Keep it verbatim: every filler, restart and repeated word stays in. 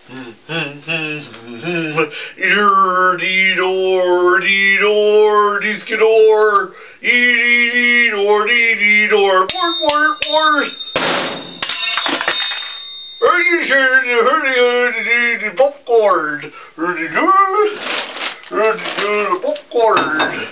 Door, dee door, dee skidor, ee dee dee door, dee dee door, wart wart wart. Are you sure to hurry the popcorn? Ready to ready to the popcorn.